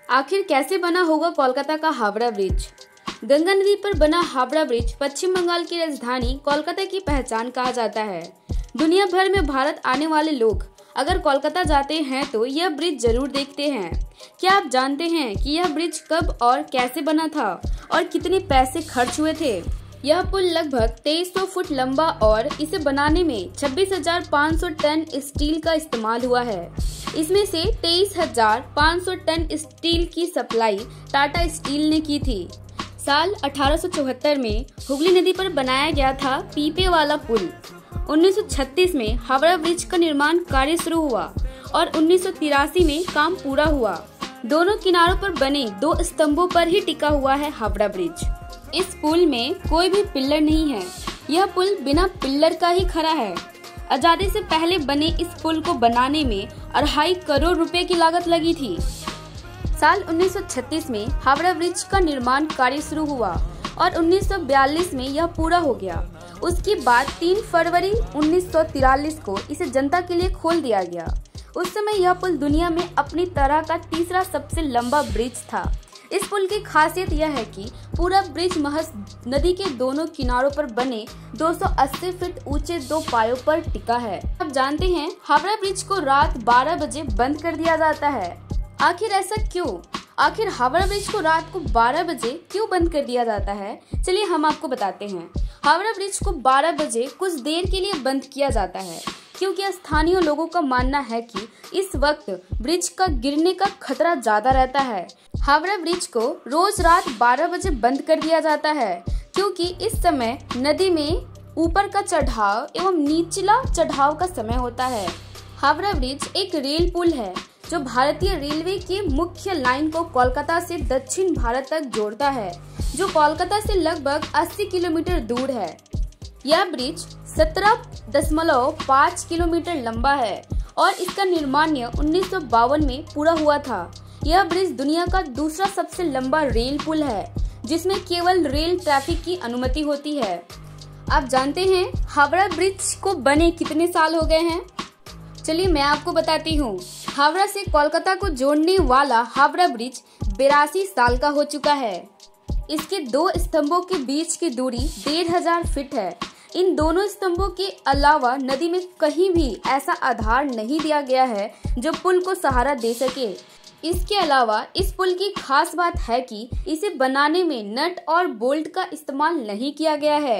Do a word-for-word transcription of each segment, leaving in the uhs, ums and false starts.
आखिर कैसे बना होगा कोलकाता का हावड़ा ब्रिज? गंगा नदी पर बना हावड़ा ब्रिज पश्चिम बंगाल की राजधानी कोलकाता की पहचान कहा जाता है। दुनिया भर में भारत आने वाले लोग अगर कोलकाता जाते हैं तो यह ब्रिज जरूर देखते हैं। क्या आप जानते हैं कि यह ब्रिज कब और कैसे बना था और कितने पैसे खर्च हुए थे? यह पुल लगभग तेईस सौ फुट लंबा और इसे बनाने में छब्बीस हजार पाँच सौ टन स्टील का इस्तेमाल हुआ है। इसमें से तेईस हजार पाँच सौ टन स्टील की सप्लाई टाटा स्टील ने की थी। साल अठारह सौ चौहत्तर में हुगली नदी पर बनाया गया था पीपे वाला पुल। उन्नीस सौ छत्तीस में हावड़ा ब्रिज का निर्माण कार्य शुरू हुआ और उन्नीस सौ तिरासी में काम पूरा हुआ। दोनों किनारों पर बने दो स्तंभों पर ही टिका हुआ है हावड़ा ब्रिज। इस पुल में कोई भी पिल्लर नहीं है। यह पुल बिना पिल्लर का ही खड़ा है। आजादी से पहले बने इस पुल को बनाने में अढ़ाई करोड़ रुपए की लागत लगी थी। साल उन्नीस सौ छत्तीस में हावड़ा ब्रिज का निर्माण कार्य शुरू हुआ और उन्नीस सौ बयालीस में यह पूरा हो गया। उसके बाद तीन फरवरी उन्नीस सौ तिरालीस को इसे जनता के लिए खोल दिया गया। उस समय यह पुल दुनिया में अपनी तरह का तीसरा सबसे लंबा ब्रिज था। इस पुल की खासियत यह है कि पूरा ब्रिज महज नदी के दोनों किनारों पर बने दो सौ अस्सी फीट ऊंचे दो पायों पर टिका है। आप जानते हैं हावड़ा ब्रिज को रात बारह बजे बंद कर दिया जाता है। आखिर ऐसा क्यों? आखिर हावड़ा ब्रिज को रात को बारह बजे क्यों बंद कर दिया जाता है? चलिए हम आपको बताते हैं। हावड़ा ब्रिज को बारह बजे कुछ देर के लिए बंद किया जाता है क्योंकि स्थानीय लोगों का मानना है कि इस वक्त ब्रिज का गिरने का खतरा ज्यादा रहता है। हावड़ा ब्रिज को रोज रात बारह बजे बंद कर दिया जाता है क्योंकि इस समय नदी में ऊपर का चढ़ाव एवं निचला चढ़ाव का समय होता है। हावड़ा ब्रिज एक रेल पुल है जो भारतीय रेलवे की मुख्य लाइन को कोलकाता से दक्षिण भारत तक जोड़ता है, जो कोलकाता से लगभग अस्सी किलोमीटर दूर है। यह ब्रिज सत्रह दशमलव पाँच किलोमीटर लंबा है और इसका निर्माण उन्नीस सौ बावन में पूरा हुआ था। यह ब्रिज दुनिया का दूसरा सबसे लंबा रेल पुल है जिसमें केवल रेल ट्रैफिक की अनुमति होती है। आप जानते हैं हावड़ा ब्रिज को बने कितने साल हो गए हैं? चलिए मैं आपको बताती हूँ। हावड़ा से कोलकाता को जोड़ने वाला हावड़ा ब्रिज बेरासी साल का हो चुका है। इसके दो स्तंभों के बीच की दूरी डेढ़ हजार फीट है। इन दोनों स्तंभों के अलावा नदी में कहीं भी ऐसा आधार नहीं दिया गया है जो पुल को सहारा दे सके। इसके अलावा इस पुल की खास बात है कि इसे बनाने में नट और बोल्ट का इस्तेमाल नहीं किया गया है।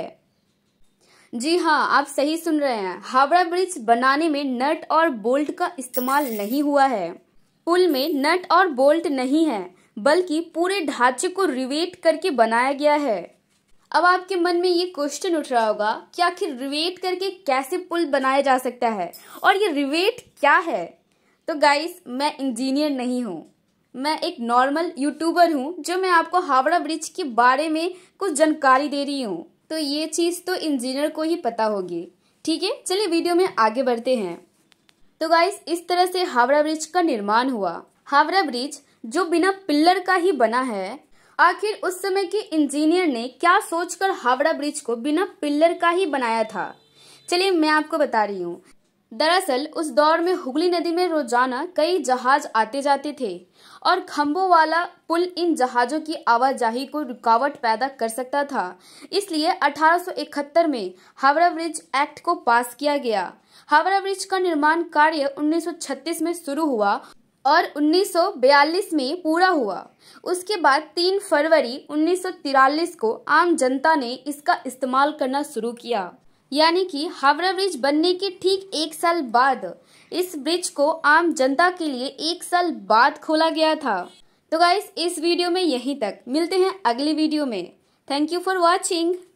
जी हाँ, आप सही सुन रहे हैं। हावड़ा ब्रिज बनाने में नट और बोल्ट का इस्तेमाल नहीं हुआ है। पुल में नट और बोल्ट नहीं है बल्कि पूरे ढांचे को रिवेट करके बनाया गया है। अब आपके मन में ये क्वेश्चन उठ रहा होगा कि आखिर रिवेट करके कैसे पुल बनाया जा सकता है और ये रिवेट क्या है? तो गाइस, मैं इंजीनियर नहीं हूँ, मैं एक नॉर्मल यूट्यूबर हूँ जो मैं आपको हावड़ा ब्रिज के बारे में कुछ जानकारी दे रही हूँ। तो ये चीज तो इंजीनियर को ही पता होगी। ठीक है, चलिए वीडियो में आगे बढ़ते हैं। तो गाइस, इस तरह से हावड़ा ब्रिज का निर्माण हुआ। हावड़ा ब्रिज जो बिना पिल्लर का ही बना है। आखिर उस समय के इंजीनियर ने क्या सोचकर हावड़ा ब्रिज को बिना पिल्लर का ही बनाया था? चलिए मैं आपको बता रही हूँ। दरअसल उस दौर में हुगली नदी में रोजाना कई जहाज आते जाते थे और खंभों वाला पुल इन जहाजों की आवाजाही को रुकावट पैदा कर सकता था। इसलिए अठारह सौ इकहत्तर में हावड़ा ब्रिज एक्ट को पास किया गया। हावड़ा ब्रिज का निर्माण कार्य उन्नीस सौ छत्तीस में शुरू हुआ और उन्नीस सौ बयालीस में पूरा हुआ। उसके बाद तीन फरवरी उन्नीस सौ तिरालीस को आम जनता ने इसका इस्तेमाल करना शुरू किया। यानी कि हावड़ा ब्रिज बनने के ठीक एक साल बाद इस ब्रिज को आम जनता के लिए एक साल बाद खोला गया था। तो गाइस, इस वीडियो में यहीं तक। मिलते हैं अगली वीडियो में। Thank you for watching.